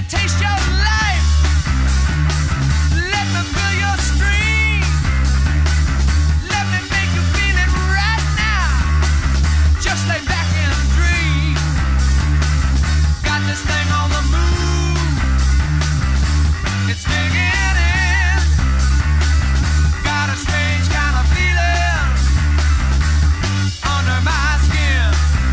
taste your life. Let me fill your stream. Let me make you feel it right now. Just lay back and dream. Got this thing on the move. It's digging in. Got a strange kind of feeling under my skin.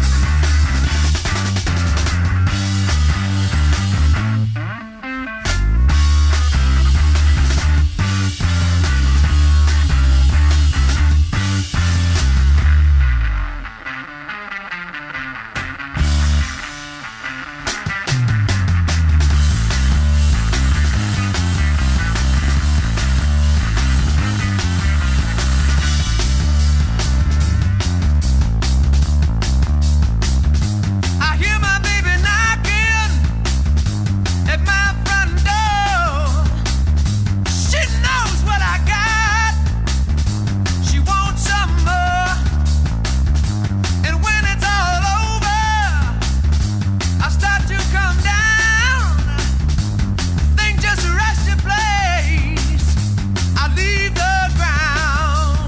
I hear my baby knocking at my front door. She knows what I got. She wants some more. And when it's all over, I start to come down. Things just rush to place. I leave the ground.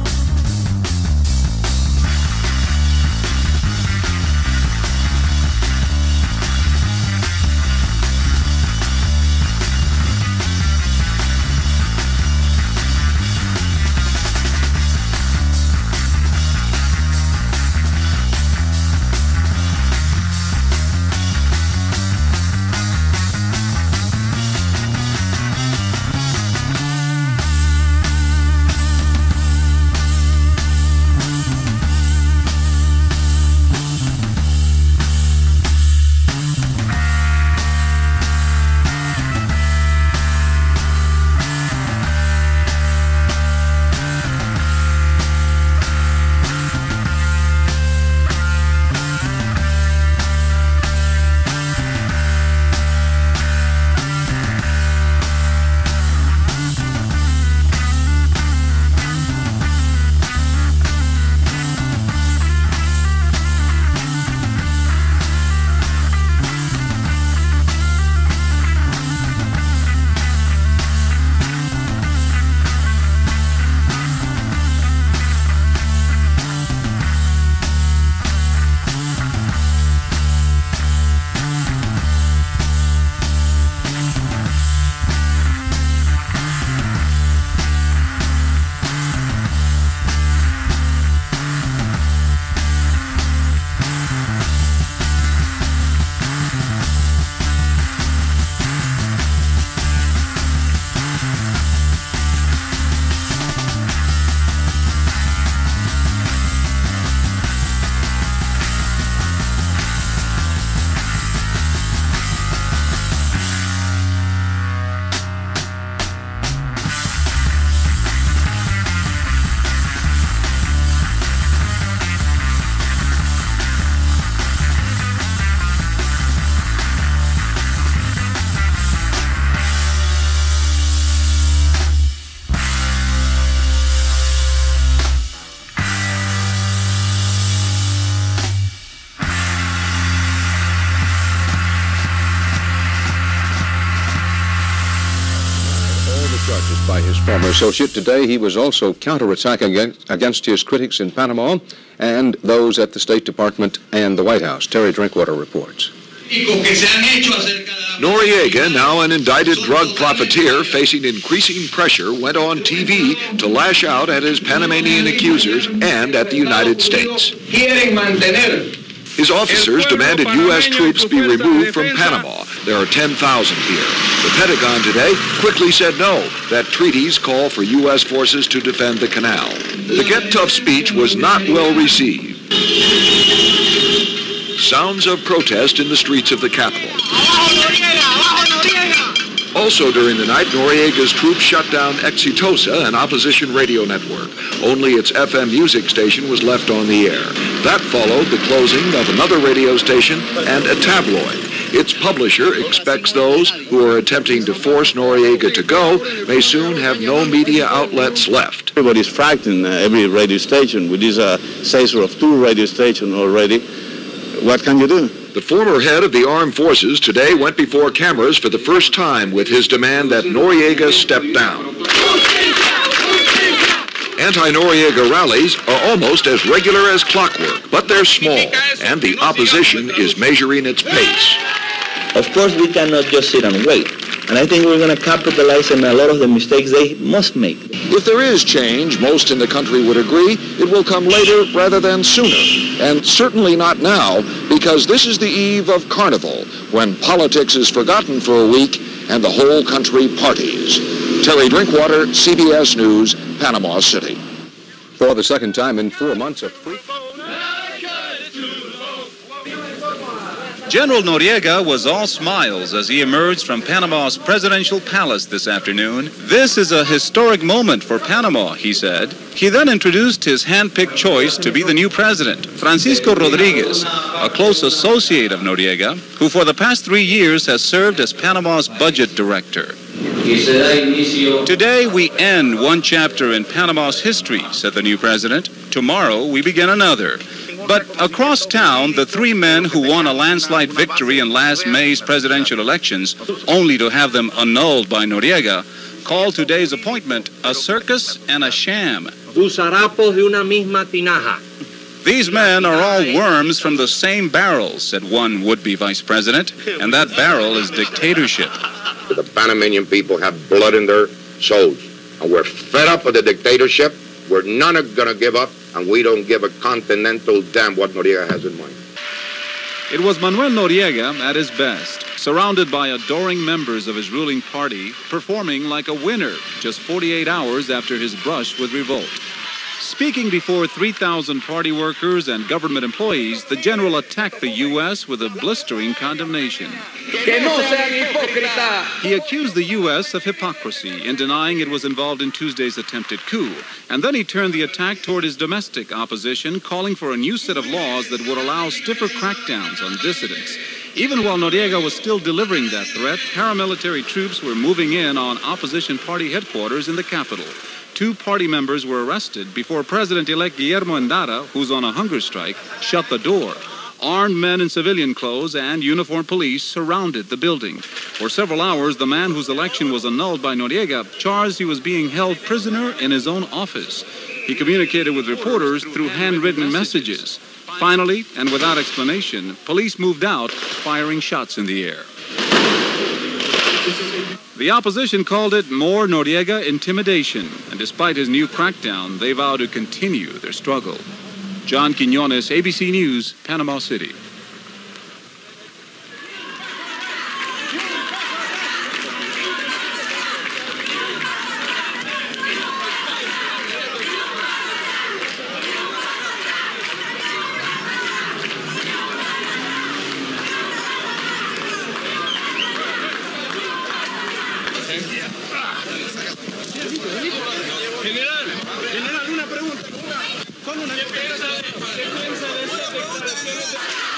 Charges by his former associate. Today he was also counterattacking against his critics in Panama and those at the State Department and the White House. Terry Drinkwater reports. Noriega, now an indicted drug profiteer facing increasing pressure, went on TV to lash out at his Panamanian accusers and at the United States. His officers demanded U.S. troops be removed from Panama. There are 10,000 here. The Pentagon today quickly said no, that treaties call for U.S. forces to defend the canal. The Get Tough speech was not well received. Sounds of protest in the streets of the capital. Also during the night, Noriega's troops shut down Exitosa, an opposition radio network. Only its FM music station was left on the air. That followed the closing of another radio station and a tabloid. Its publisher expects those who are attempting to force Noriega to go may soon have no media outlets left. Everybody's frightened, every radio station. With this seizure of 2 radio stations already, what can you do? The former head of the armed forces today went before cameras for the first time with his demand that Noriega step down. Anti-Noriega rallies are almost as regular as clockwork, but they're small, and the opposition is measuring its pace. Of course, we cannot just sit and wait. And I think we're going to capitalize on a lot of the mistakes they must make. If there is change, most in the country would agree, it will come later rather than sooner. And certainly not now, because this is the eve of Carnival, when politics is forgotten for a week and the whole country parties. Terry Drinkwater, CBS News, Panama City. For the second time in 4 months, a free... General Noriega was all smiles as he emerged from Panama's presidential palace this afternoon. This is a historic moment for Panama, he said. He then introduced his hand-picked choice to be the new president, Francisco Rodriguez, a close associate of Noriega, who for the past 3 years has served as Panama's budget director. Today we end one chapter in Panama's history, said the new president. Tomorrow we begin another. But across town, the three men who won a landslide victory in last May's presidential elections, only to have them annulled by Noriega, called today's appointment a circus and a sham. These men are all worms from the same barrel, said one would-be vice president, and that barrel is dictatorship. The Panamanian people have blood in their souls, and we're fed up with the dictatorship. We're not going to give up, and we don't give a continental damn what Noriega has in mind. It was Manuel Noriega at his best, surrounded by adoring members of his ruling party, performing like a winner just 48 hours after his brush with revolt. Speaking before 3,000 party workers and government employees, the general attacked the U.S. with a blistering condemnation. He accused the U.S. of hypocrisy in denying it was involved in Tuesday's attempted coup, and then he turned the attack toward his domestic opposition, calling for a new set of laws that would allow stiffer crackdowns on dissidents. Even while Noriega was still delivering that threat, paramilitary troops were moving in on opposition party headquarters in the capital. 2 party members were arrested before President-elect Guillermo Endara, who's on a hunger strike, shut the door. Armed men in civilian clothes and uniformed police surrounded the building. For several hours, the man whose election was annulled by Noriega charged he was being held prisoner in his own office. He communicated with reporters through handwritten messages. Finally, and without explanation, police moved out, firing shots in the air. The opposition called it more Noriega intimidation, and despite his new crackdown, they vow to continue their struggle. John Quiñones, ABC News, Panama City. General, una pregunta. ¿Cómo una defensa de esas declaraciones?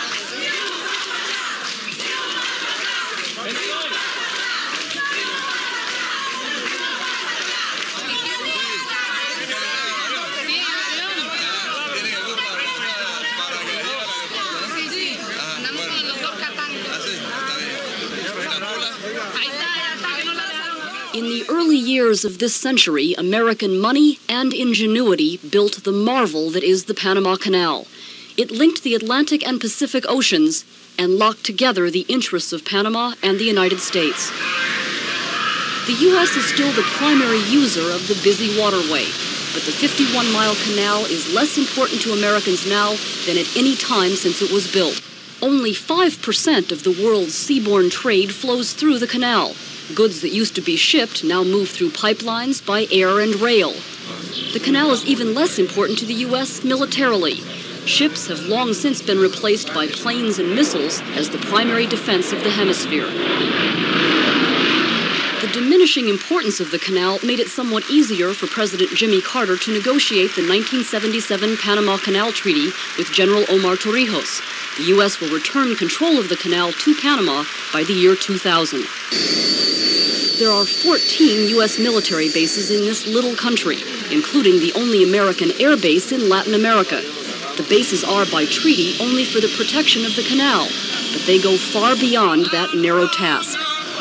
In the early years of this century, American money and ingenuity built the marvel that is the Panama Canal. It linked the Atlantic and Pacific Oceans and locked together the interests of Panama and the United States. The U.S. is still the primary user of the busy waterway, but the 51-mile canal is less important to Americans now than at any time since it was built. Only 5% of the world's seaborne trade flows through the canal. Goods that used to be shipped now move through pipelines by air and rail. The canal is even less important to the U.S. militarily. Ships have long since been replaced by planes and missiles as the primary defense of the hemisphere. The diminishing importance of the canal made it somewhat easier for President Jimmy Carter to negotiate the 1977 Panama Canal Treaty with General Omar Torrijos. The U.S. will return control of the canal to Panama by the year 2000. There are 14 U.S. military bases in this little country, including the only American air base in Latin America. The bases are, by treaty, only for the protection of the canal, but but they go far beyond that narrow task.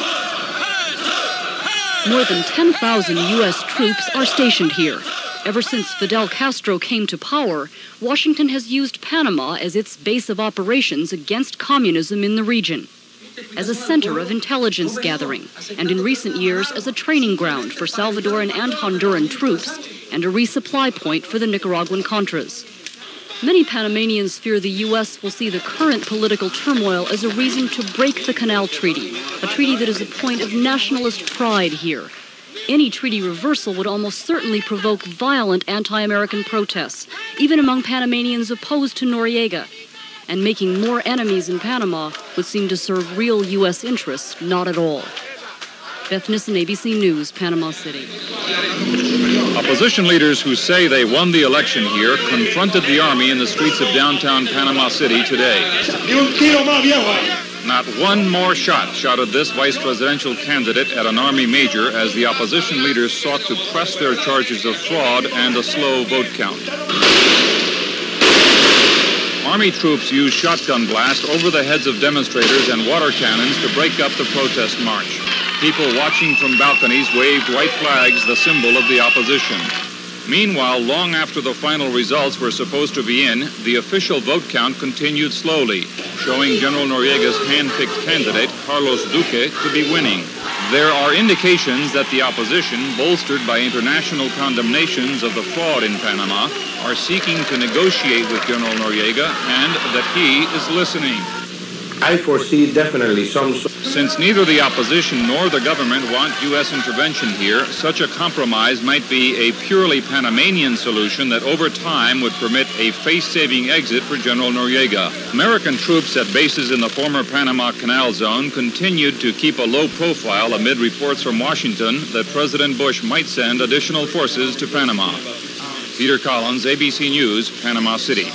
More than 10,000 U.S. troops are stationed here. Ever since Fidel Castro came to power, Washington has used Panama as its base of operations against communism in the region, as a center of intelligence gathering, and in recent years as a training ground for Salvadoran and Honduran troops and a resupply point for the Nicaraguan Contras. Many Panamanians fear the U.S. will see the current political turmoil as a reason to break the Canal Treaty, a treaty that is a point of nationalist pride here. Any treaty reversal would almost certainly provoke violent anti-American protests, even among Panamanians opposed to Noriega. And making more enemies in Panama would seem to serve real U.S. interests, not at all. Beth Nissen, ABC News, Panama City. Opposition leaders who say they won the election here confronted the army in the streets of downtown Panama City today. Not one more shot, shouted this vice presidential candidate at an army major as the opposition leaders sought to press their charges of fraud and a slow vote count. Army troops used shotgun blast over the heads of demonstrators and water cannons to break up the protest march. People watching from balconies waved white flags, the symbol of the opposition. Meanwhile, long after the final results were supposed to be in, the official vote count continued slowly, showing General Noriega's hand-picked candidate, Carlos Duque, to be winning. There are indications that the opposition, bolstered by international condemnations of the fraud in Panama, are seeking to negotiate with General Noriega and that he is listening. I foresee definitely some... Since neither the opposition nor the government want U.S. intervention here, such a compromise might be a purely Panamanian solution that over time would permit a face-saving exit for General Noriega. American troops at bases in the former Panama Canal Zone continued to keep a low profile amid reports from Washington that President Bush might send additional forces to Panama. Peter Collins, ABC News, Panama City.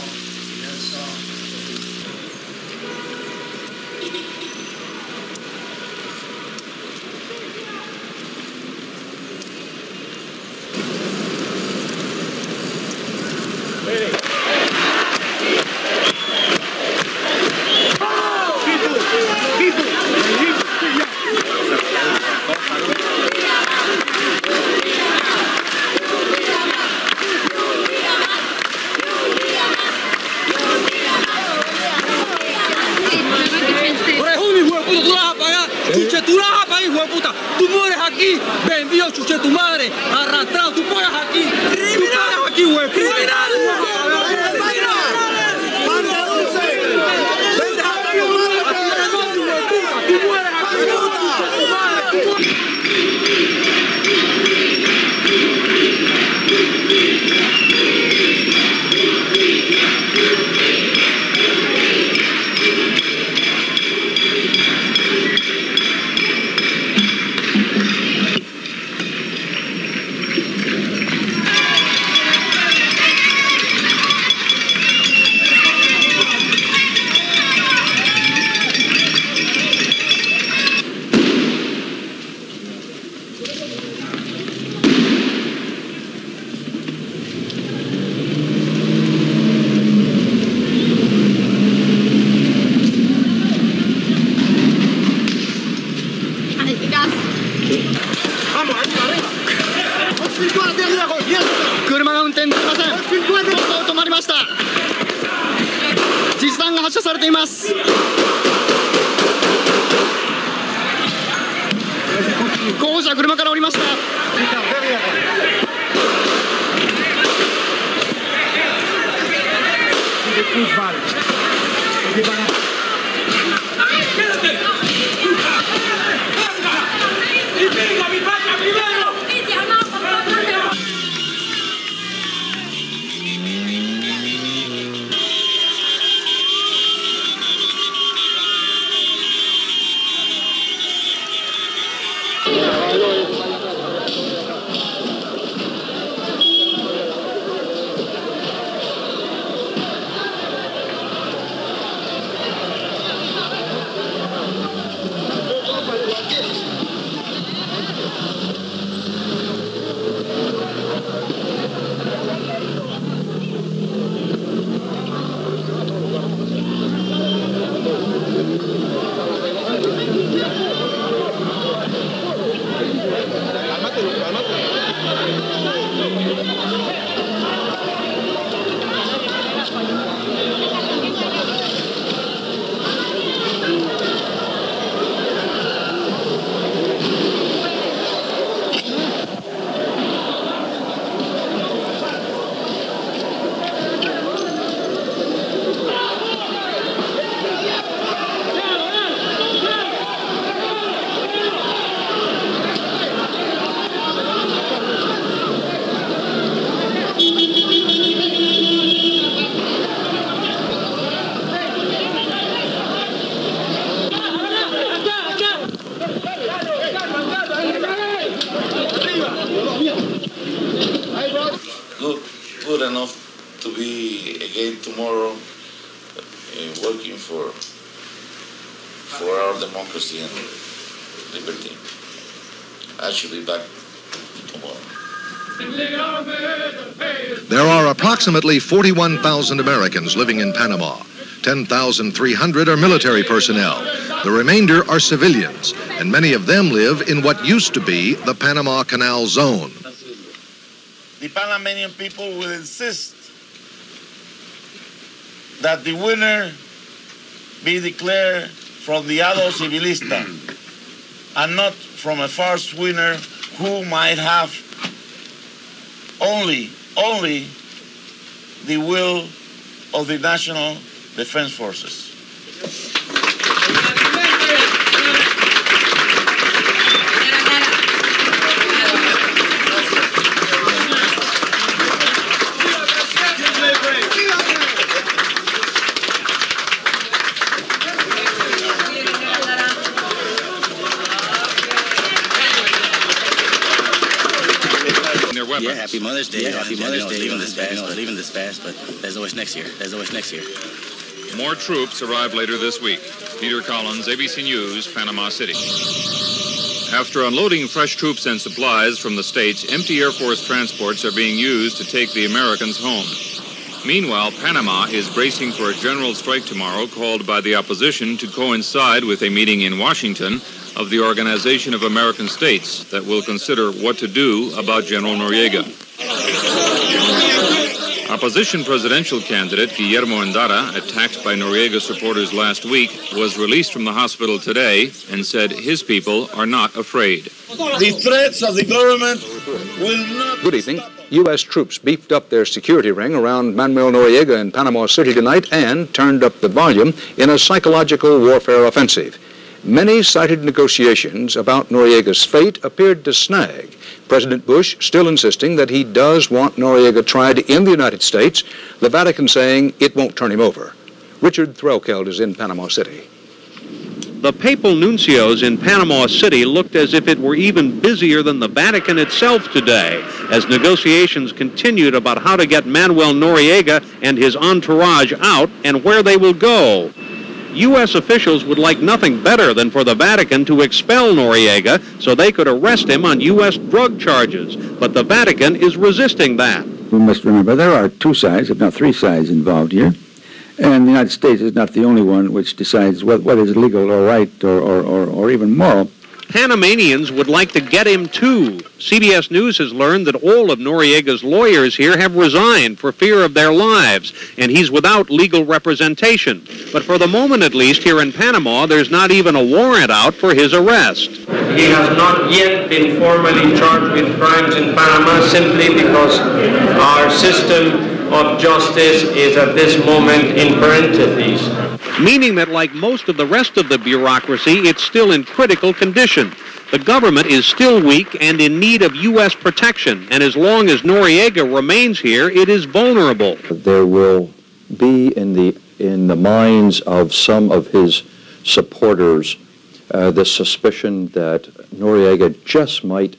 enough to be again tomorrow working for our democracy and liberty. I should be back tomorrow. There are approximately 41,000 Americans living in Panama. 10,300 are military personnel. The remainder are civilians, and many of them live in what used to be the Panama Canal Zone. The Panamanian people will insist that the winner be declared from the Ado Civilista and not from a farce winner who might have only the will of the National Defense Forces. Yeah, happy Mother's Day. Yeah, happy Mother's Day. Leaving this fast, but there's always next year. More troops arrive later this week. Peter Collins, ABC News, Panama City. After unloading fresh troops and supplies from the States, empty Air Force transports are being used to take the Americans home. Meanwhile, Panama is bracing for a general strike tomorrow called by the opposition to coincide with a meeting in Washington of the Organization of American States that will consider what to do about General Noriega. Opposition presidential candidate Guillermo Endara, attacked by Noriega supporters last week, was released from the hospital today and said his people are not afraid. The threats of the government will not... Good evening. U.S. troops beefed up their security ring around Manuel Noriega in Panama City tonight and turned up the volume in a psychological warfare offensive. Many cited negotiations about Noriega's fate appeared to snag. President Bush still insisting that he does want Noriega tried in the United States, the Vatican saying it won't turn him over. Richard Threlkeld is in Panama City. The papal nuncios in Panama City looked as if it were even busier than the Vatican itself today, as negotiations continued about how to get Manuel Noriega and his entourage out and where they will go. U.S. officials would like nothing better than for the Vatican to expel Noriega so they could arrest him on U.S. drug charges, but the Vatican is resisting that. We must remember there are two sides, if not three sides, involved here, and the United States is not the only one which decides what is legal or right or even moral. Panamanians would like to get him too. CBS News has learned that all of Noriega's lawyers here have resigned for fear of their lives, and he's without legal representation. But for the moment, at least, here in Panama, there's not even a warrant out for his arrest. He has not yet been formally charged with crimes in Panama simply because our system of justice is at this moment in parentheses. Meaning that, like most of the rest of the bureaucracy, it's still in critical condition. The government is still weak and in need of U.S. protection, and as long as Noriega remains here, it is vulnerable. There will be in the minds of some of his supporters the suspicion that Noriega just might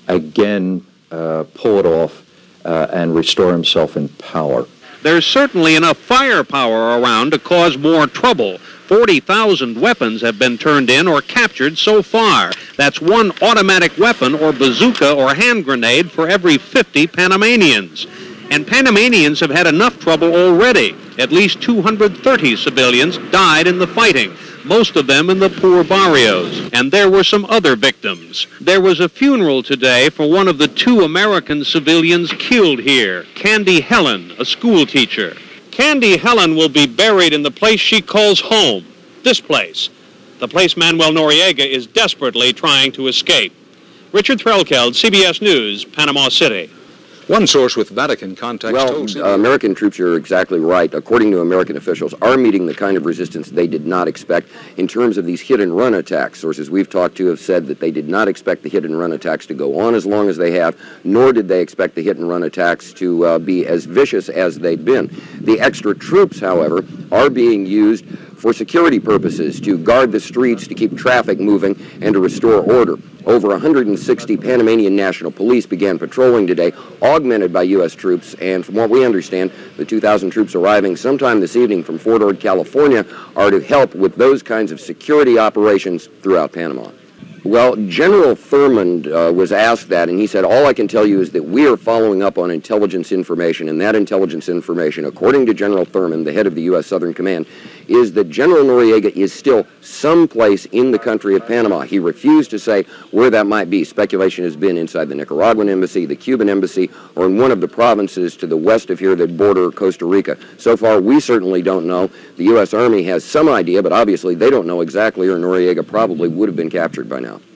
again pull it off and restore himself in power. There's certainly enough firepower around to cause more trouble. 40,000 weapons have been turned in or captured so far. That's one automatic weapon or bazooka or hand grenade for every 50 Panamanians. And Panamanians have had enough trouble already. At least 230 civilians died in the fighting, most of them in the poor barrios. And there were some other victims. There was a funeral today for one of the 2 American civilians killed here, Candy Helen, a school teacher. Candy Helen will be buried in the place she calls home, this place, the place Manuel Noriega is desperately trying to escape. Richard Threlkeld, CBS News, Panama City. One source with Vatican contacts told American troops are exactly right. According to American officials, are meeting the kind of resistance they did not expect in terms of these hit-and-run attacks. Sources we've talked to have said that they did not expect the hit-and-run attacks to go on as long as they have, nor did they expect the hit-and-run attacks to be as vicious as they've been. The extra troops, however, are being used for security purposes, to guard the streets, to keep traffic moving, and to restore order. Over 160 Panamanian National Police began patrolling today, augmented by U.S. troops, and from what we understand, the 2,000 troops arriving sometime this evening from Fort Ord, California, are to help with those kinds of security operations throughout Panama. Well, General Thurmond was asked that, and he said, all I can tell you is that we are following up on intelligence information, and that intelligence information, according to General Thurmond, the head of the U.S. Southern Command, is that General Noriega is still someplace in the country of Panama. He refused to say where that might be. Speculation has been inside the Nicaraguan embassy, the Cuban embassy, or in one of the provinces to the west of here that border Costa Rica. So far, we certainly don't know. The U.S. Army has some idea, but obviously they don't know exactly, or Noriega probably would have been captured by now.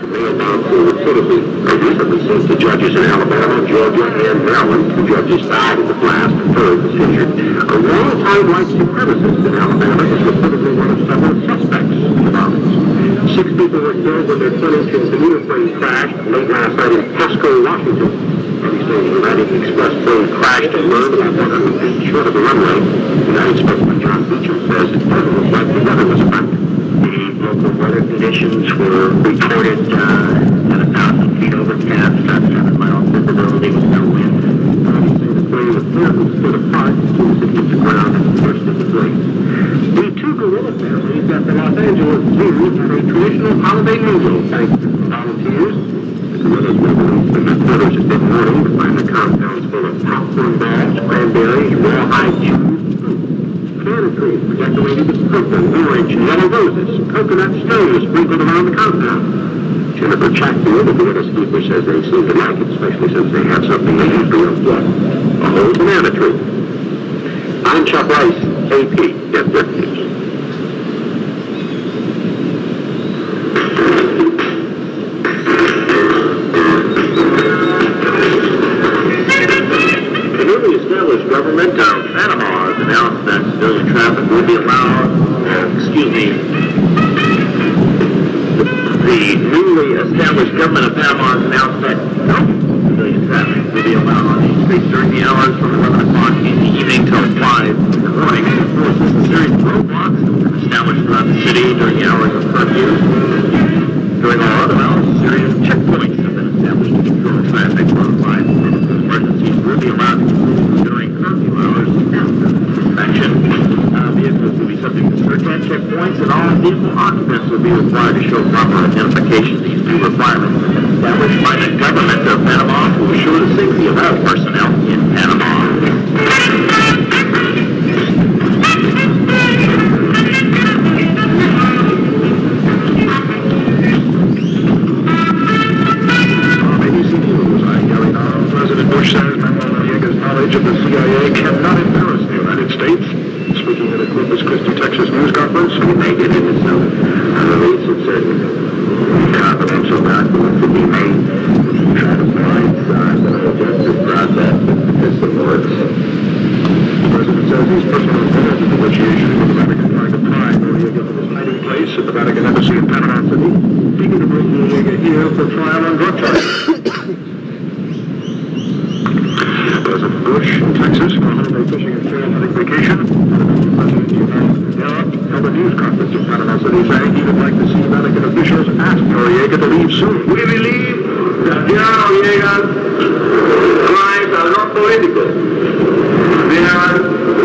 The judges in Alabama, Georgia, and Maryland, the judges side of the blast and third decision. A long-time white supremacist in Alabama is reportedly one of several suspects in the violence. 6 people were killed when their Pennington commuter plane crashed late last night in Pasco, Washington. The United Express plane crashed and burned about 100 feet short of the runway. United spokesman John Beecham says it doesn't look like the weather was affected. Local weather conditions were reported at 1,000 feet overcast, 7 miles visibility with no wind. The plane was apparently split apart as soon as it hit the ground and burst into flames. The 2 gorilla families at the Los Angeles Zoo had a traditional holiday meal thanks to volunteers. The gorillas were released from their quarters at mid-morning to find the compounds full of popcorn bags, cranberries, rawhide chews, cannon trees were decorated with purple, orange, and yellow roses. Coconut stones sprinkled around the compound. Jennifer Chatfield, the gorilla keeper, says they seem to like it, especially since they have something they usually don't get: a whole banana tree. I'm Chuck Rice, AP, Denver News. The newly established government of Panama has announced that civilian traffic will be allowed, the newly established government of Panama has announced that no civilian traffic will be allowed on these streets during the hours from 11 o'clock in the evening till 5 in the morning. Of course, there's a series of roadblocks that have been established throughout the city during the hours of curfew. During all other hours, a series of checkpoints have been established to control traffic. Worldwide emergencies will be allowed to continue during curfew hours after inspection. Vehicles will be subject to search checkpoints, and all vehicle occupants will be required to show proper identification. These new requirements have been established by the government of Panama to assure the safety of all personnel in Panama. President Bush says Manuel Noriega's knowledge of the CIA cannot embarrass the United States. Speaking at a Corpus Christi, Texas news conference, he made it in his release. It said confidential documents will be made to try to blindside the justice process if the system works. The president says he's personally involved in negotiations with the Vatican trying to pry Noriega from his hiding place at the Vatican Embassy in Panama City, seeking to bring Noriega here for trial on drug charges. President Bush in Texas on a holiday fishing and trail hunting vacation. President Europe held a news conference in Panama City saying he would like to see Vatican officials ask Noriega to leave soon. We believe that General Noriega's crimes are not political. They are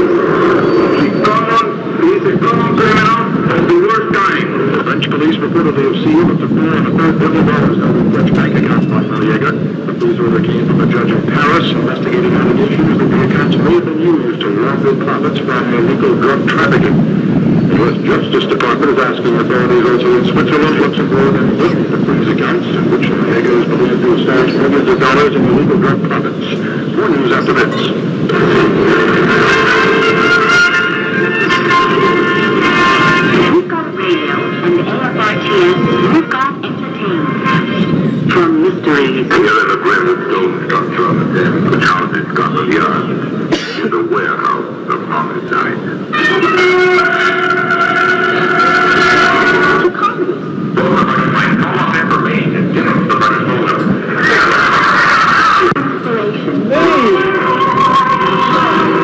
he's a common criminal of the worst kind. French police reportedly have sealed up to $4.25 billion held in French bank accounts by Noriega. The police order came from a judge in Paris investigating allegations that the accounts may have been used to launder profits from illegal drug trafficking. The U.S. Justice Department is asking authorities also in Switzerland, Luxembourg, and Britain to freeze accounts in which Noriega is believed to have stashed millions of dollars in illegal drug profits. More news after this. We've got radio and the AFRTS, we've got entertainment. From mysteries. Here in the granite stone structure on the dam, which houses Scotland Yard, is a warehouse of homicide. To comedy. Find all of information, get up the first moment. Inspiration.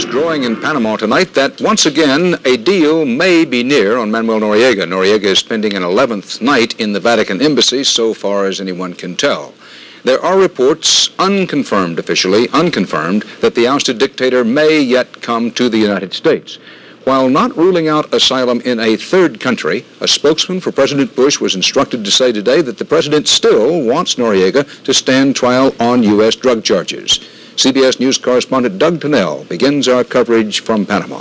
is growing in Panama tonight that once again a deal may be near on Manuel Noriega. Noriega is spending an 11th night in the Vatican embassy so far as anyone can tell. There are reports, unconfirmed officially, unconfirmed, that the ousted dictator may yet come to the United States. While not ruling out asylum in a third country, a spokesman for President Bush was instructed to say today that the president still wants Noriega to stand trial on U.S. drug charges. CBS News correspondent Doug Tennell begins our coverage from Panama.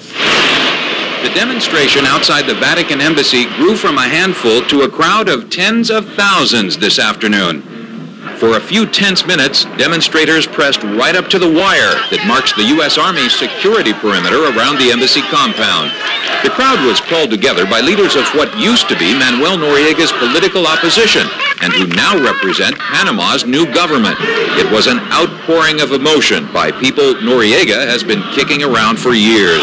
The demonstration outside the Vatican embassy grew from a handful to a crowd of tens of thousands this afternoon. For a few tense minutes, demonstrators pressed right up to the wire that marks the U.S. Army's security perimeter around the embassy compound. The crowd was called together by leaders of what used to be Manuel Noriega's political opposition and who now represent Panama's new government. It was an outpouring of emotion by people Noriega has been kicking around for years.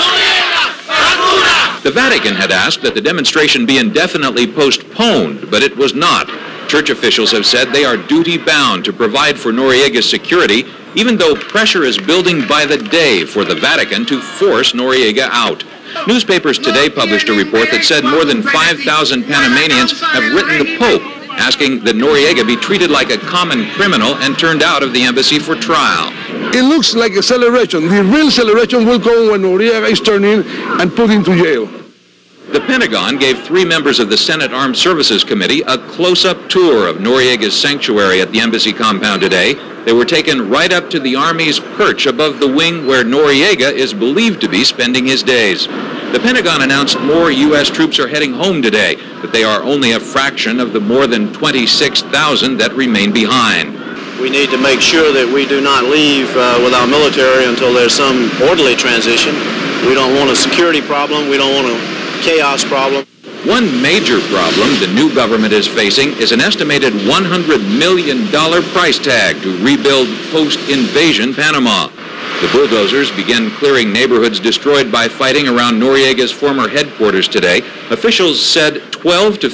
The Vatican had asked that the demonstration be indefinitely postponed, but it was not. Church officials have said they are duty-bound to provide for Noriega's security, even though pressure is building by the day for the Vatican to force Noriega out. Newspapers today published a report that said more than 5,000 Panamanians have written the Pope, asking that Noriega be treated like a common criminal and turned out of the embassy for trial. It looks like a celebration. The real celebration will come when Noriega is turned in and put into jail. The Pentagon gave 3 members of the Senate Armed Services Committee a close-up tour of Noriega's sanctuary at the embassy compound today. They were taken right up to the Army's perch above the wing where Noriega is believed to be spending his days. The Pentagon announced more U.S. troops are heading home today, but they are only a fraction of the more than 26,000 that remain behind. We need to make sure that we do not leave with our military until there's some orderly transition. We don't want a security problem. We don't want a chaos problem. One major problem the new government is facing is an estimated $100 million price tag to rebuild post-invasion Panama. The bulldozers began clearing neighborhoods destroyed by fighting around Noriega's former headquarters today. Officials said 12 to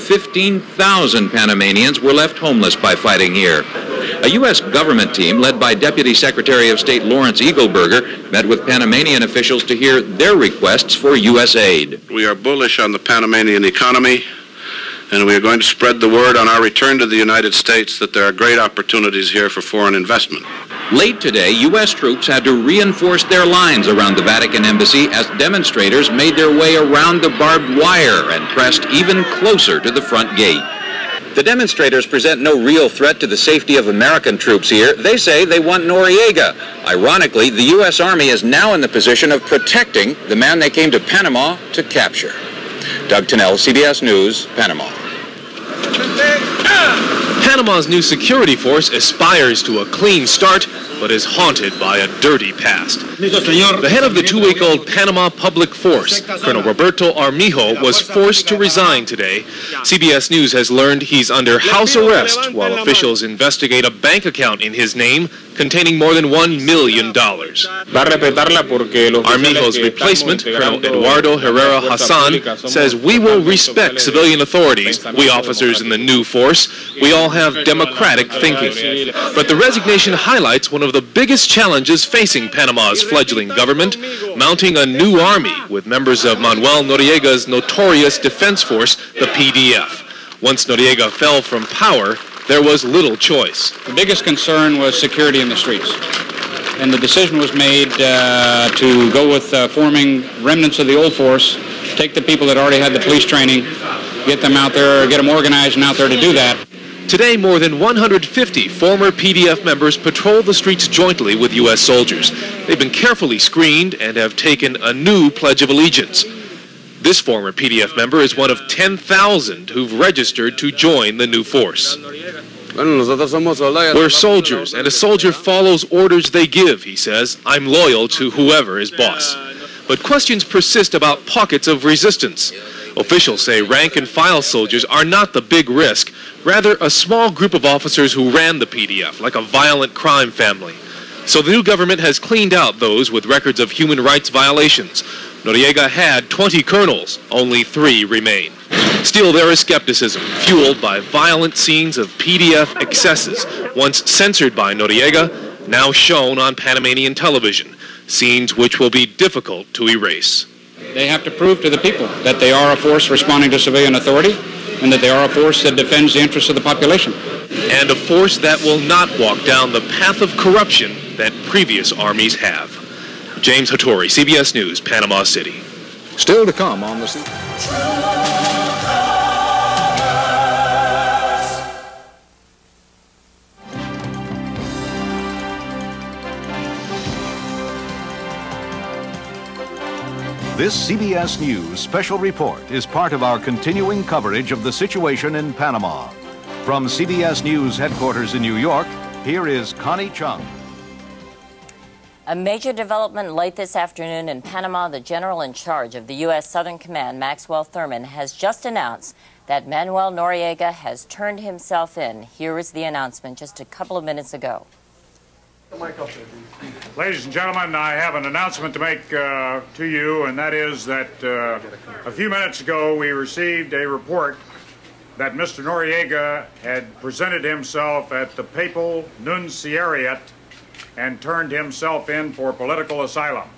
15,000 Panamanians were left homeless by fighting here. A U.S. government team led by Deputy Secretary of State Lawrence Eagleburger met with Panamanian officials to hear their requests for U.S. aid. We are bullish on the Panamanian economy, and we are going to spread the word on our return to the United States that there are great opportunities here for foreign investment. Late today, U.S. troops had to reinforce their lines around the Vatican embassy as demonstrators made their way around the barbed wire and pressed even closer to the front gate. The demonstrators present no real threat to the safety of American troops here. They say they want Noriega. Ironically, the U.S. Army is now in the position of protecting the man they came to Panama to capture. Doug Tennell, CBS News, Panama. Panama's new security force aspires to a clean start, but is haunted by a dirty past. The head of the 2-week-old Panama Public Force, Colonel Roberto Armijo, was forced to resign today. CBS News has learned he's under house arrest while officials investigate a bank account in his name containing more than $1 million. Armijo's replacement, Colonel Eduardo Herrera Hassan, says we will respect civilian authorities, we officers in the new force. We all have democratic thinking. But the resignation highlights one of the biggest challenges facing Panama's fledgling government, mounting a new army with members of Manuel Noriega's notorious defense force, the PDF. Once Noriega fell from power, there was little choice. The biggest concern was security in the streets. And the decision was made to go with forming remnants of the old force, take the people that already had the police training, get them out there, get them organized and out there to do that. Today, more than 150 former PDF members patrol the streets jointly with U.S. soldiers. They've been carefully screened and have taken a new Pledge of Allegiance. This former PDF member is one of 10,000 who've registered to join the new force. We're soldiers, and a soldier follows orders they give, he says. I'm loyal to whoever is boss. But questions persist about pockets of resistance. Officials say rank-and-file soldiers are not the big risk, rather a small group of officers who ran the PDF, like a violent crime family. So the new government has cleaned out those with records of human rights violations. Noriega had 20 colonels, only 3 remain. Still, there is skepticism, fueled by violent scenes of PDF excesses, once censored by Noriega, now shown on Panamanian television. scenes which will be difficult to erase. They have to prove to the people that they are a force responding to civilian authority and that they are a force that defends the interests of the population. And a force that will not walk down the path of corruption that previous armies have. James Hattori, CBS News, Panama City. Still to come on the scene. This CBS News special report is part of our continuing coverage of the situation in Panama. From CBS News headquarters in New York, here is Connie Chung. A major development late this afternoon in Panama. The general in charge of the U.S. Southern Command, Maxwell Thurman, has just announced that Manuel Noriega has turned himself in. Here is the announcement just a couple of minutes ago. Ladies and gentlemen, I have an announcement to make to you, and that is that a few minutes ago we received a report that Mr. Noriega had presented himself at the Papal Nunciariate and turned himself in for political asylum.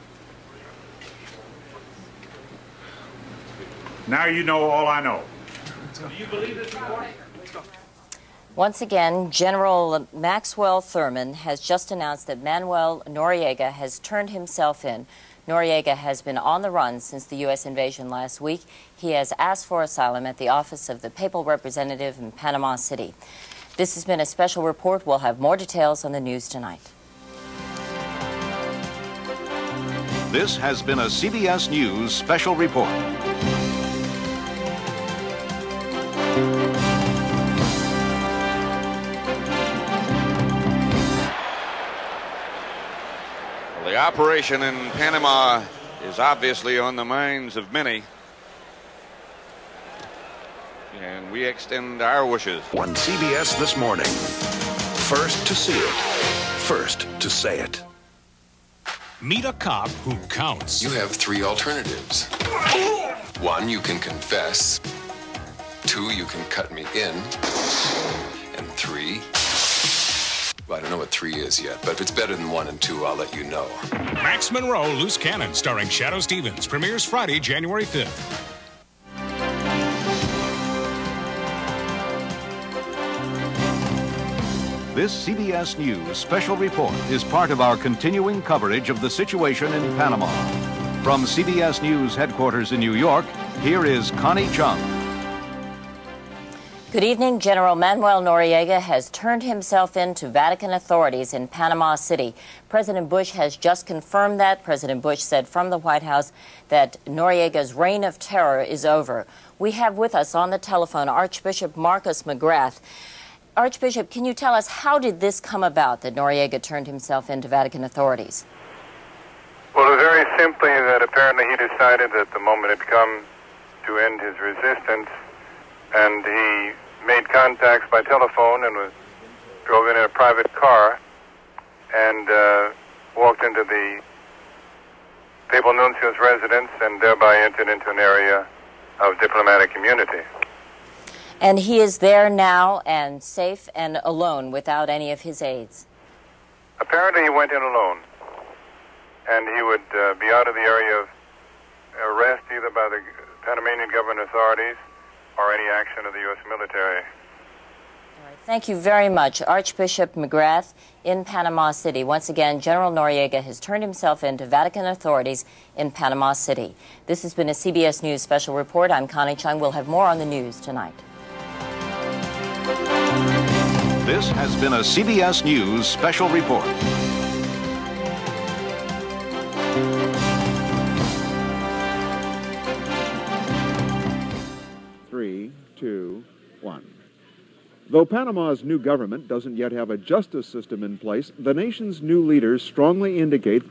Now you know all I know. Do you believe this report? Once again, General Maxwell Thurman has just announced that Manuel Noriega has turned himself in. Noriega has been on the run since the U.S. invasion last week. He has asked for asylum at the office of the Papal Representative in Panama City. This has been a special report. We'll have more details on the news tonight. This has been a CBS News special report. '" The operation in Panama is obviously on the minds of many, and we extend our wishes. On CBS This Morning. First to see it, first to say it. Meet a cop who counts. You have three alternatives. 1, you can confess. 2, you can cut me in. And 3, well, I don't know what 3 is yet, but if it's better than 1 and 2, I'll let you know. Max Monroe, Loose Cannon, starring Shadow Stevens, premieres Friday, January 5th. This CBS News special report is part of our continuing coverage of the situation in Panama. From CBS News headquarters in New York, here is Connie Chung. Good evening. General Manuel Noriega has turned himself in to Vatican authorities in Panama City. President Bush has just confirmed that. President Bush said from the White House that Noriega's reign of terror is over. We have with us on the telephone Archbishop Marcus McGrath. Archbishop, can you tell us how did this come about that Noriega turned himself into Vatican authorities? Well, very simply that apparently he decided that the moment had come to end his resistance, and he made contacts by telephone and drove in a private car and walked into the Papal Nuncio's residence and thereby entered into an area of diplomatic immunity. And he is there now and safe and alone without any of his aides? Apparently he went in alone, and he would be out of the area of arrest either by the Panamanian government authorities or any action of the U.S. military. All right. Thank you very much, Archbishop McGrath in Panama City. Once again, General Noriega has turned himself into Vatican authorities in Panama City. This has been a CBS News special report. I'm Connie Chung. We'll have more on the news tonight. This has been a CBS News special report. Three, two, one. Though Panama's new government doesn't yet have a justice system in place, the nation's new leaders strongly indicate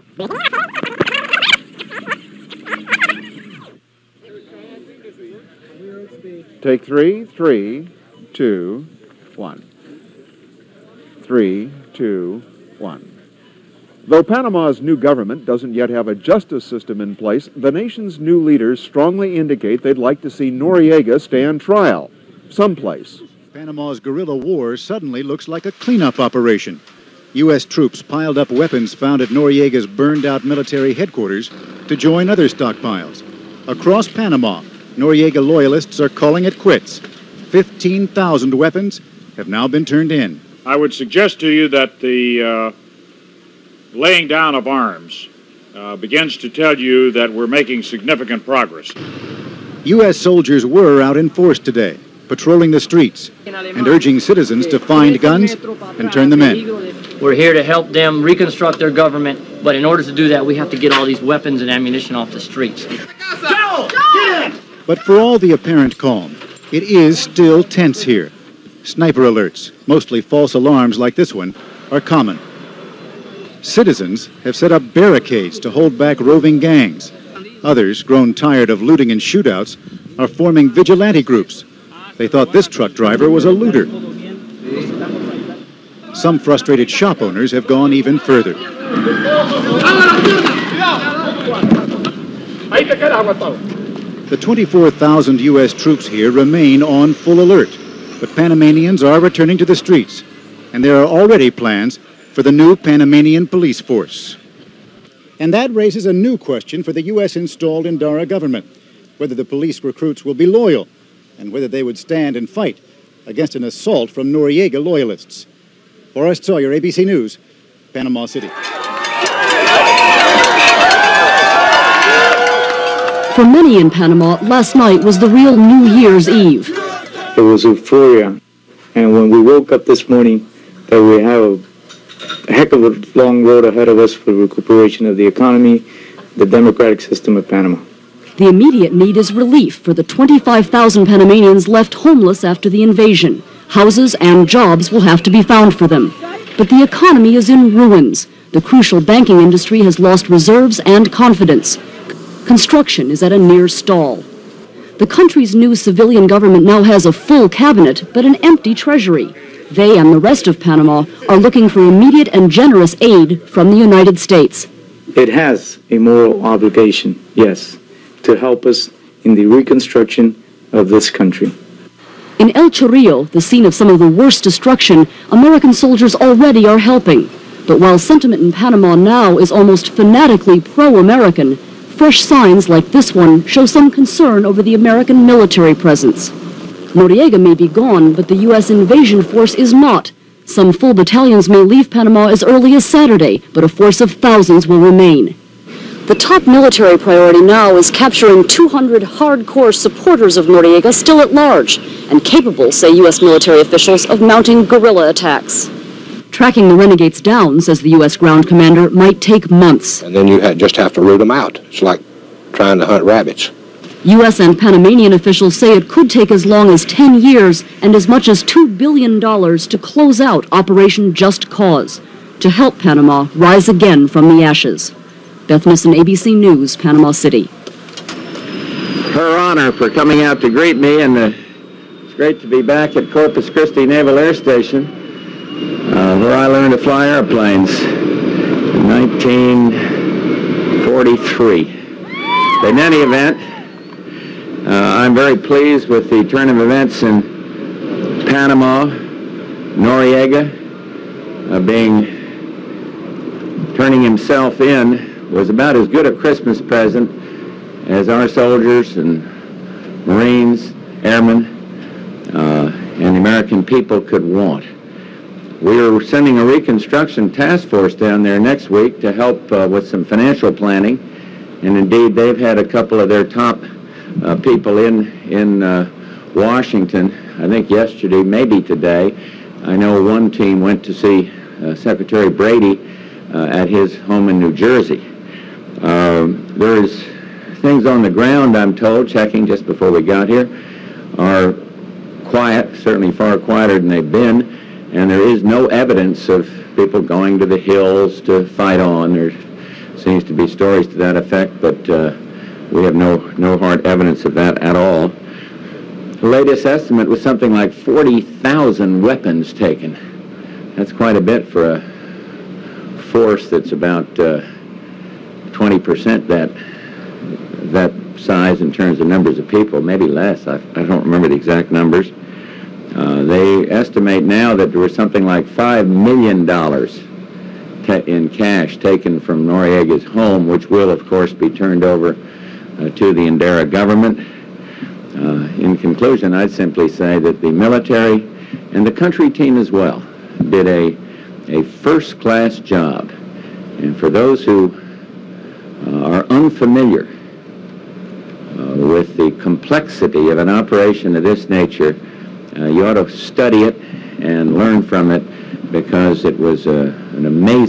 Take 3, 3, 2, 1. 3, 2, 1. Though Panama's new government doesn't yet have a justice system in place, the nation's new leaders strongly indicate they'd like to see Noriega stand trial, someplace. Panama's guerrilla war suddenly looks like a cleanup operation. U.S. troops piled up weapons found at Noriega's burned-out military headquarters to join other stockpiles. Across Panama, Noriega loyalists are calling it quits. 15,000 weapons have now been turned in. I would suggest to you that the laying down of arms begins to tell you that we're making significant progress. U.S. soldiers were out in force today, patrolling the streets and urging citizens to find guns and turn them in. We're here to help them reconstruct their government, but in order to do that, we have to get all these weapons and ammunition off the streets. But for all the apparent calm, it is still tense here. Sniper alerts, mostly false alarms like this one, are common. Citizens have set up barricades to hold back roving gangs. Others, grown tired of looting and shootouts, are forming vigilante groups. They thought this truck driver was a looter. Some frustrated shop owners have gone even further. The 24,000 U.S. troops here remain on full alert, but Panamanians are returning to the streets, and there are already plans for the new Panamanian police force. And that raises a new question for the U.S.-installed Indara government, whether the police recruits will be loyal, and whether they would stand and fight against an assault from Noriega loyalists. Forrest Sawyer, ABC News, Panama City. For many in Panama, last night was the real New Year's Eve. It was euphoria. And when we woke up this morning, that we have a heck of a long road ahead of us for recuperation of the economy, the democratic system of Panama. The immediate need is relief for the 25,000 Panamanians left homeless after the invasion. Houses and jobs will have to be found for them. But the economy is in ruins. The crucial banking industry has lost reserves and confidence. Construction is at a near stall. The country's new civilian government now has a full cabinet, but an empty treasury. They and the rest of Panama are looking for immediate and generous aid from the United States. It has a moral obligation, yes, to help us in the reconstruction of this country. In El Chorrillo, the scene of some of the worst destruction, American soldiers already are helping. But while sentiment in Panama now is almost fanatically pro-American, fresh signs like this one show some concern over the American military presence. Noriega may be gone, but the U.S. invasion force is not. Some full battalions may leave Panama as early as Saturday, but a force of thousands will remain. The top military priority now is capturing 200 hardcore supporters of Noriega still at large and capable, say U.S. military officials, of mounting guerrilla attacks. Tracking the renegades down, says the U.S. ground commander, might take months. And then you just have to root them out. It's like trying to hunt rabbits. U.S. and Panamanian officials say it could take as long as 10 years and as much as $2 billion to close out Operation Just Cause, to help Panama rise again from the ashes. Beth Nissen, ABC News, Panama City. Her honor for coming out to greet me, and it's great to be back at Corpus Christi Naval Air Station, where I learned to fly airplanes in 1943. But in any event, I'm very pleased with the turn of events in Panama. Noriega turning himself in was about as good a Christmas present as our soldiers and Marines, airmen, and the American people could want. We are sending a reconstruction task force down there next week to help with some financial planning, and indeed they've had a couple of their top people in Washington, I think yesterday, maybe today. I know one team went to see Secretary Brady at his home in New Jersey. There's things on the ground, I'm told, checking just before we got here, are quiet, certainly far quieter than they've been, and there is no evidence of people going to the hills to fight on. There seems to be stories to that effect, but we have no hard evidence of that at all. The latest estimate was something like 40,000 weapons taken. That's quite a bit for a force that's about 20% that size in terms of numbers of people, maybe less. I don't remember the exact numbers. They estimate now that there was something like $5 million in cash taken from Noriega's home, which will, of course, be turned over to the Indira government. In conclusion, I'd simply say that the military and the country team as well did a first-class job. And for those who are unfamiliar with the complexity of an operation of this nature, you ought to study it and learn from it, because it was an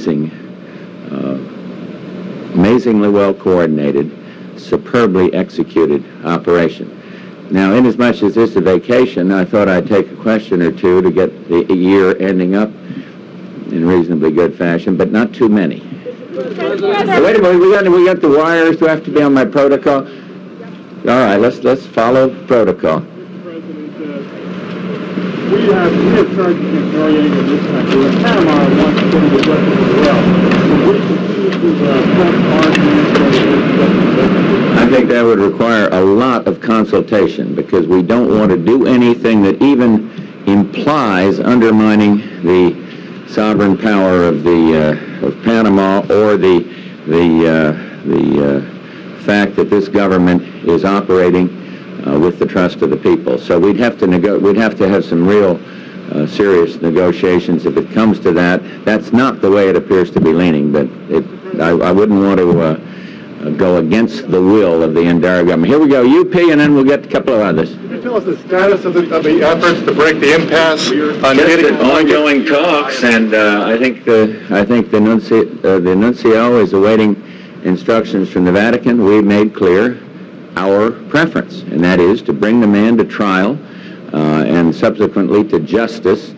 amazingly well coordinated, superbly executed operation. Now, inasmuch as this is a vacation, I thought I'd take a question or two to get the year ending up in reasonably good fashion, but not too many. Wait a minute, we got the wires. Do I have to be on my protocol? All right, let's follow protocol. We have charges against Noriega in this country, and Panama wants to get into justice as well. So we continue to press I think that would require a lot of consultation, because we don't want to do anything that even implies undermining the sovereign power of Panama, or the fact that this government is operating with the trust of the people. So we'd have to have some real serious negotiations if it comes to that. That's not the way it appears to be leaning, but I wouldn't want to go against the will of the Indira government. Here we go, UP, and then we'll get a couple of others. Can you tell us the status of the efforts to break the impasse on getting ongoing talks, and I think the nuncio is awaiting instructions from the Vatican. We made clear our preference, and that is to bring the man to trial and subsequently to justice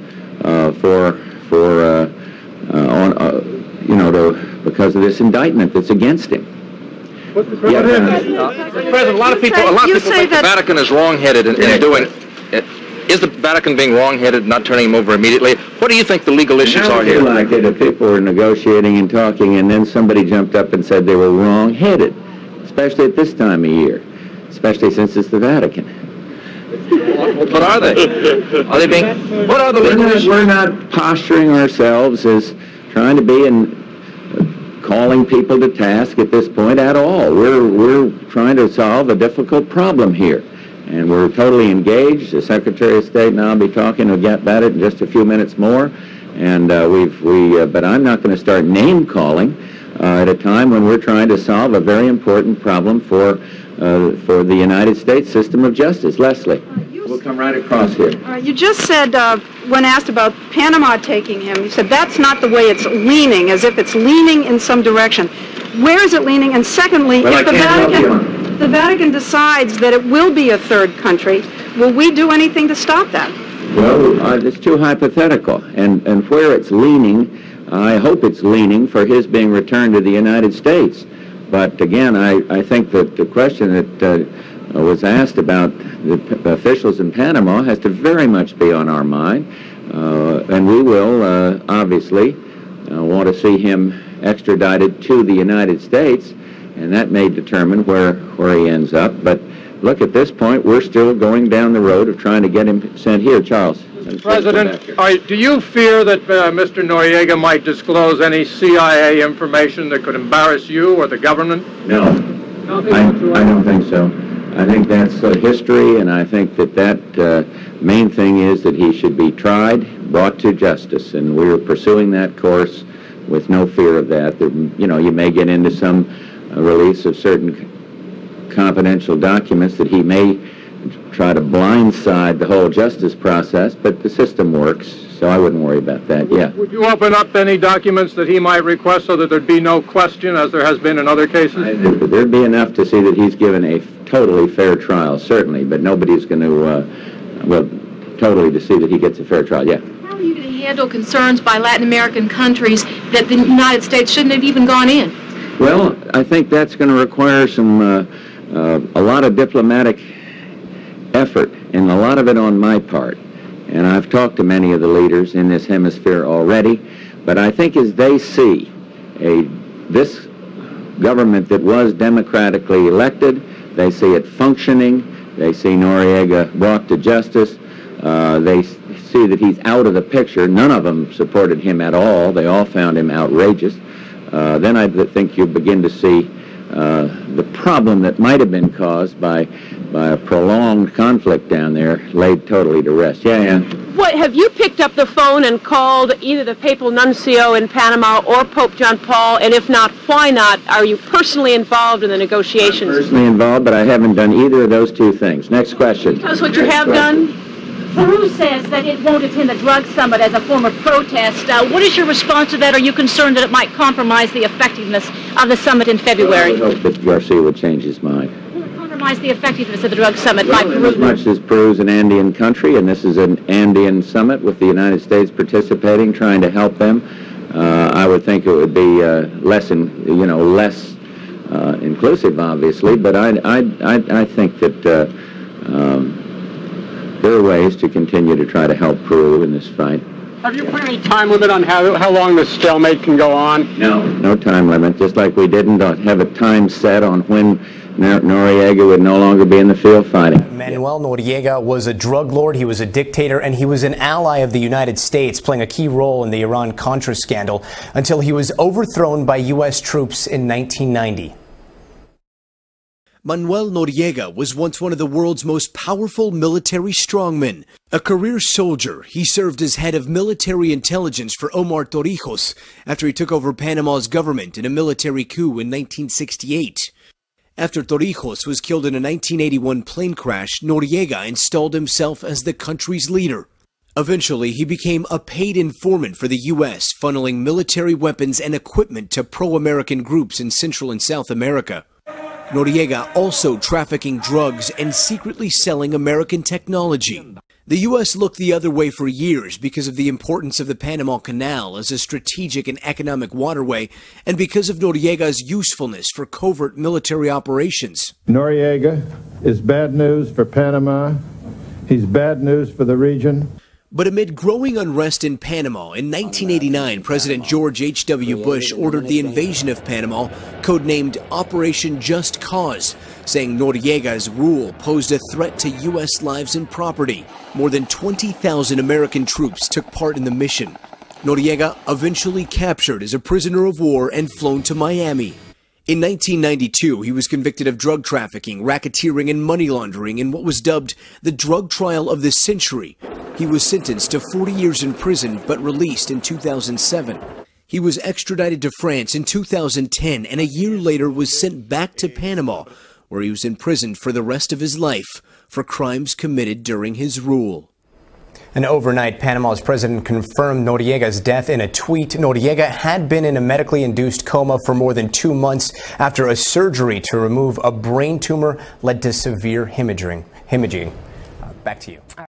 because of this indictment that's against him. Mr. President, a lot of people think the Vatican is wrong-headed in doing it. Is the Vatican being wrong-headed, not turning him over immediately? What do you think the legal issues are here? Like it, if people were negotiating and talking, and then somebody jumped up and said they were wrong-headed, especially at this time of year, especially since it's the Vatican. What are they? Are they being? What are the legal issues? We're not posturing ourselves as trying to be calling people to task at this point at all. We're trying to solve a difficult problem here, and we're totally engaged. The Secretary of State and I'll be talking about it in just a few minutes more, and but I'm not going to start name calling at a time when we're trying to solve a very important problem for the United States system of justice. Leslie, we'll come right across here. You just said, when asked about Panama taking him, you said that's not the way it's leaning, as if it's leaning in some direction. Where is it leaning? And secondly, if the Vatican decides that it will be a third country, will we do anything to stop that? Well, it's too hypothetical. And where it's leaning, I hope it's leaning for his being returned to the United States. But again, I think that the question that was asked about the officials in Panama has to very much be on our mind. And we will obviously want to see him extradited to the United States, and that may determine where he ends up. But look, at this point, we're still going down the road of trying to get him sent here. Charles. Mr. President, do you fear that Mr. Noriega might disclose any CIA information that could embarrass you or the government? No, I don't think so. I think that's history, and I think that main thing is that he should be tried, brought to justice, and we're pursuing that course with no fear of that. You may get into some release of certain confidential documents that he may try to blindside the whole justice process, but the system works, so I wouldn't worry about that. Yeah. Would you open up any documents that he might request so that there'd be no question, as there has been in other cases? There'd be enough to see that he's given a totally fair trial, certainly, but nobody's going to, totally to see that he gets a fair trial. Yeah. How are you going to handle concerns by Latin American countries that the United States shouldn't have even gone in? Well, I think that's going to require some, a lot of diplomatic effort, and a lot of it on my part. And I've talked to many of the leaders in this hemisphere already, but I think as they see this government that was democratically elected, they see it functioning, they see Noriega brought to justice, They see that he's out of the picture. None of them supported him at all. They all found him outrageous. Then I think you begin to see the problem that might have been caused by a prolonged conflict down there laid totally to rest. Yeah. What, have you picked up the phone and called either the papal nuncio in Panama or Pope John Paul? And if not, why not? Are you personally involved in the negotiations? I'm personally involved, but I haven't done either of those two things. Next question. Tell us what you have done. Peru says that it won't attend the drug summit as a form of protest. What is your response to that? Are you concerned that it might compromise the effectiveness of the summit in February? I hope that Garcia would change his mind. Will it compromise the effectiveness of the drug summit by Peru? As much as Peru's an Andean country, and this is an Andean summit with the United States participating, trying to help them, I would think it would be less inclusive, obviously. But I think that. There are ways to continue to try to help Peru in this fight. Have you put any time limit on how long this stalemate can go on? No time limit, just like we didn't have a time set on when Noriega would no longer be in the field fighting. Manuel Noriega was a drug lord, he was a dictator, and he was an ally of the United States, playing a key role in the Iran-Contra scandal until he was overthrown by U.S. troops in 1990. Manuel Noriega was once one of the world's most powerful military strongmen. A career soldier, he served as head of military intelligence for Omar Torrijos after he took over Panama's government in a military coup in 1968. After Torrijos was killed in a 1981 plane crash, Noriega installed himself as the country's leader. Eventually, he became a paid informant for the U.S., funneling military weapons and equipment to pro-American groups in Central and South America. Noriega also trafficking drugs and secretly selling American technology. The U.S. looked the other way for years because of the importance of the Panama Canal as a strategic and economic waterway, and because of Noriega's usefulness for covert military operations. Noriega is bad news for Panama. He's bad news for the region. But amid growing unrest in Panama, in 1989, President George H.W. Bush ordered the invasion of Panama, codenamed Operation Just Cause, saying Noriega's rule posed a threat to U.S. lives and property. More than 20,000 American troops took part in the mission. Noriega eventually captured as a prisoner of war and flown to Miami. In 1992, he was convicted of drug trafficking, racketeering, and money laundering in what was dubbed the drug trial of the century. He was sentenced to 40 years in prison, but released in 2007. He was extradited to France in 2010, and a year later was sent back to Panama, where he was imprisoned for the rest of his life for crimes committed during his rule. And overnight, Panama's president confirmed Noriega's death in a tweet. Noriega had been in a medically induced coma for more than 2 months after a surgery to remove a brain tumor led to severe hemorrhaging. Back to you.